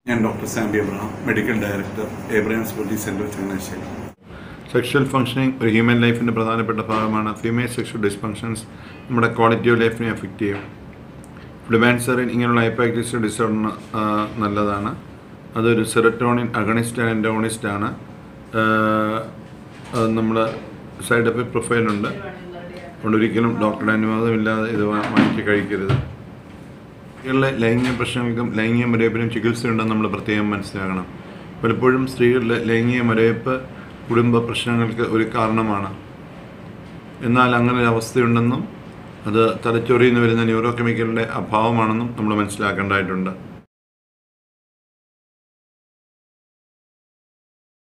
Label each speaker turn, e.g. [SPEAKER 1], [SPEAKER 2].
[SPEAKER 1] ഞാൻ doctor Sampi Abraham, medical director, Abraham's body centre, Changanassery.
[SPEAKER 2] Sexual functioning ഒരു human ലൈഫിൻ്റെ പ്രധാനപ്പെട്ട ഭാഗമാണ്. ഫീമെയിൽ സെക്ഷൽ ഡിസ്ഫങ്ഷൻസ് നമ്മുടെ ക്വാളിറ്റി ഓഫ് ലൈഫിനെ എഫക്റ്റ് ചെയ്യും. ഫ്ലുമാൻസറിൻ ഇങ്ങനെയുള്ള ഹൈപ്പർആക്റ്റീവ് ഡിസോർഡറിന് നല്ലതാണ്. അതൊരു സെറട്ടോണിൻ അഗണിസ്റ്റ് ആൻഡ് എൻറ്റോണിസ്റ്റ് ആണ്. അത് നമ്മൾ സൈഡ് എഫക്ട് പ്രൊഫൈലുണ്ട്. അതുകൊണ്ട് ഒരിക്കലും ഡോക്ടറുടെ അനുവാദമില്ലാതെ ഇത് വാങ്ങിച്ച് കഴിക്കരുത്. സ്ത്രീകളിലെ ലൈംഗിക പ്രശ്നങ്ങൾക്കും ലൈംഗിക മരവിപ്പിനും ചികിത്സയുണ്ടെന്ന് നമ്മൾ പ്രത്യേകം മനസ്സിലാക്കണം. പലപ്പോഴും സ്ത്രീകളിലെ ലൈംഗിക മരവിപ്പ് കുടുംബ പ്രശ്നങ്ങൾക്ക് ഒരു കാരണമാണ്. എന്നാൽ അങ്ങനെ ഒരു അവസ്ഥയുണ്ടെന്നും അത് തലച്ചോറിൽ നിന്ന് വരുന്ന ന്യൂറോ കെമിക്കലിൻ്റെ അഭാവമാണെന്നും നമ്മൾ മനസ്സിലാക്കേണ്ടതായിട്ടുണ്ട്.